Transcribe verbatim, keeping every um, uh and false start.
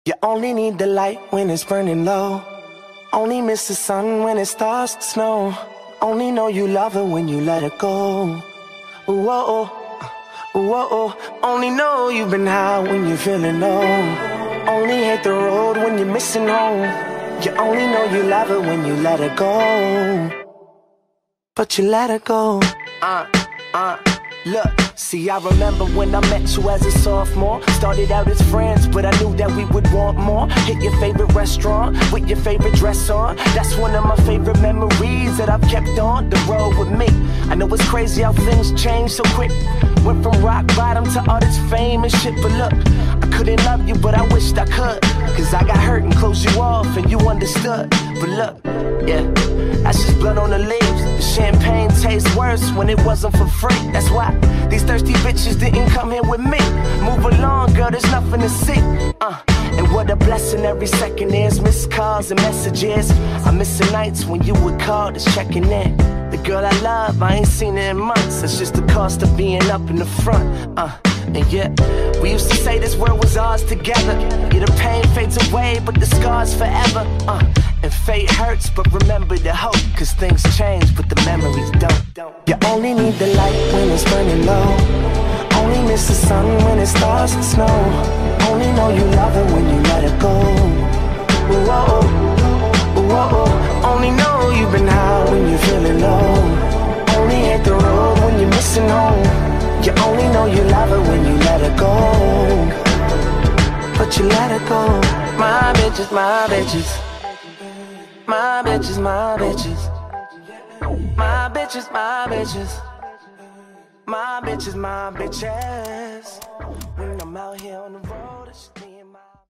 You only need the light when it's burning low. Only miss the sun when it starts to snow. Only know you love her when you let her go. Whoa, whoa. Only know you've been high when you're feeling low. Only hate the road when you're missing home. You only know you love her when you let her go. But you let her go. Uh, uh, look. See, I remember when I met you as a sophomore. Started out as friends, but I knew that we would want more. Hit your favorite restaurant with your favorite dress on. That's one of my favorite memories that I've kept on the road with me. I know it's crazy how things change so quick. Went from rock bottom to all this fame and shit. But look, I couldn't love you, but I wished I could. Cause I got hurt and closed you off and you understood. But look, yeah, that's just blood on the leaves. The champagne tastes worse when it wasn't for free. That's why these thirsty bitches didn't come here with me. Move along, girl, there's nothing to see. Uh, and what a blessing every second is. Missed calls and messages. I miss the nights when you would call, just checking in. The girl I love, I ain't seen her in months. It's just the cost of being up in the front. Uh, and yeah, we used to say this world was ours together. Yeah, the pain fades away, but the scars forever. Uh, and fate hurts, but remember the hope. Cause things change, but the memories don't. You only need the light when it's burning low. Only miss the sun when it starts to snow. Only know you love her when you let her go. Whoa, whoa. Only know you've been high when you're feeling low. Only hate the road when you're missing home. You only know you love her when you let her go. But you let her go. My bitches, my bitches. My bitches, my bitches. My bitches, my bitches. My bitches, my bitches. When I'm out here on the road.